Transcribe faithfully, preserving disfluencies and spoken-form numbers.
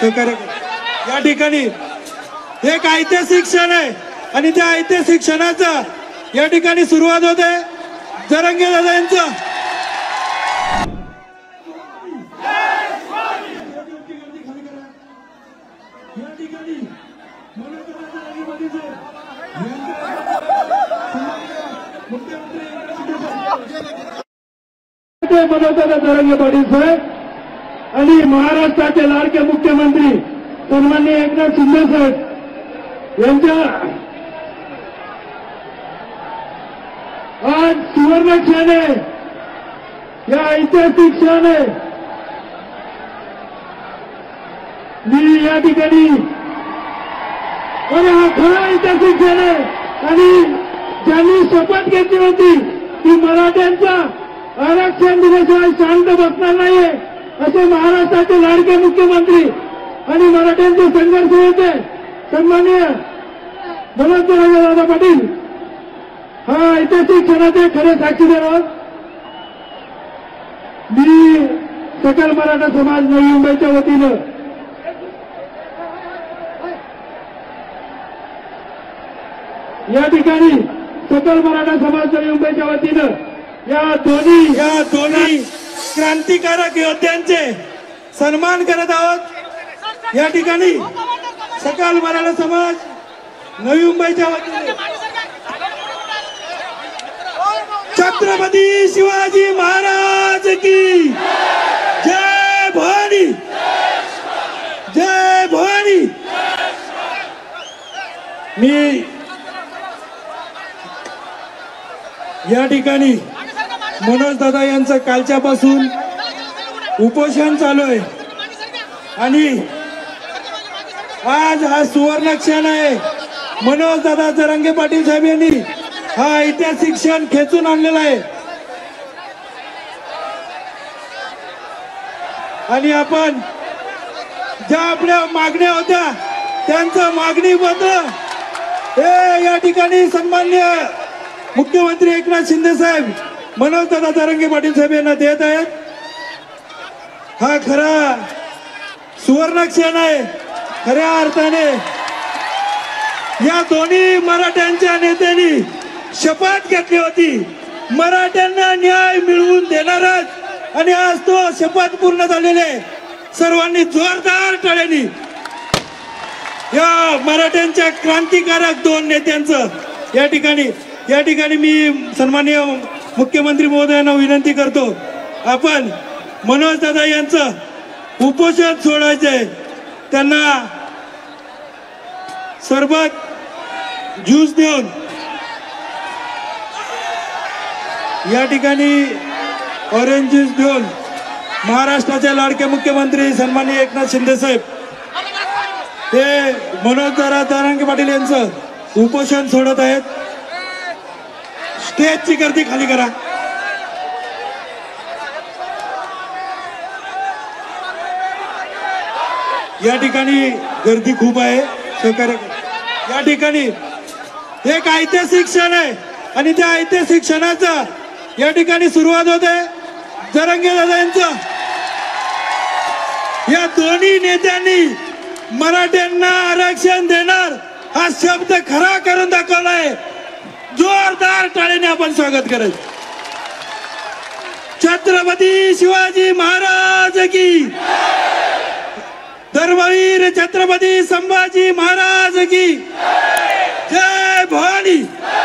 सहकार्य या ठिकाणी एक ऐतिहासिक क्षण आहे आणि त्या ऐतिहासिक क्षणाचा या ठिकाणी सुरुवात होते जरांगे दादा यांचं मनोजदादा जरांगे पाटील साहेब आणि महाराष्ट्राचे लाडके मुख्यमंत्री सन्माननीय एकनाथ शिंदे साहेब यांच्या आज सुवर्ण क्षण आहे, या ऐतिहासिक क्षण आहे। मी या ठिकाणी हा खरा ऐतिहासिक क्षण आहे आणि ज्यांनी शपथ घेतली होती की मराठ्यांचा आरक्षण दिल्याशिवाय शांत बसणार नाहीये असे महाराष्ट्राचे लाडके मुख्यमंत्री आणि मराठ्यांचे संघर्ष होते सन्माननीय मनोजदादा पाटील हा ऐतिहासिक क्षणाचे खरे साक्षीदार आहोत। मी सकल मराठा समाज नवी मुंबईच्या वतीनं या ठिकाणी सकल मराठा समाज नवी मुंबईच्या वतीनं या दोन्ही या दोन्ही क्रांतिकारक योद्ध्यांचे सन्मान करत आहोत। या ठिकाणी सकल मराठा समाज नवी मुंबईच्या वतीने छत्रपती शिवाजी महाराज की जय भवानी, जय भवानी। मी या ठिकाणी मनोज दादा यांचं कालच्यापासून उपोषण चालू आहे आणि आज हा सुवर्ण क्षण आहे। मनोज दादा जरांगे पाटील साहेब यांनी हा ऐतिहासिक क्षण खेचून आणलेला आहे आणि आपण ज्या आपल्या मागण्या होत्या त्यांचं मागणी पत्र हे या ठिकाणी सन्माननीय मुख्यमंत्री एकनाथ शिंदे साहेब मनोज दादा जरांगे पाटील साहेब यांना देत आहेत। हा खरा सुवर्ण क्षण आहे। खऱ्या अर्थाने या दोन्ही मराठ्यांच्या नेत्यांनी शपथ घेतली होती मराठ्यांना न्याय मिळवून देणारच आणि आज तो शपथ पूर्ण झालेली आहे। सर्वांनी जोरदार टाळ्यांनी या मराठ्यांच्या क्रांतिकारक दोन नेत्यांचं या ठिकाणी या ठिकाणी मी सन्माननीय मुख्यमंत्री महोदयांना विनंती करतो आपण मनोज दादा यांचं उपोषण सोडायचंय। त्यांना सरबत ज्यूस देऊन या ठिकाणी ऑरेंज ज्यूस देऊन महाराष्ट्राचे लाडके मुख्यमंत्री सन्माननीय एकनाथ शिंदे साहेब हे मनोज दादा जरांगे पाटील यांचं उपोषण सोडत आहेत। स्टेजची गर्दी खाली करा। या ठिकाणी गर्दी खूप आहे सहकार्य। या ठिकाणी एक ऐतिहासिक क्षण आहे आणि त्या ऐतिहासिक क्षणाचा या ठिकाणी सुरुवात होते जरांगे दादा यांचं। या दोन्ही नेत्यांनी मराठ्यांना आरक्षण देणार हा शब्द खरा करून दाखवलाय। जोरदार टाळ्याने आपण स्वागत करायचं। छत्रपती शिवाजी महाराज की, धर्मवीर छत्रपती संभाजी महाराज की जय भवानी।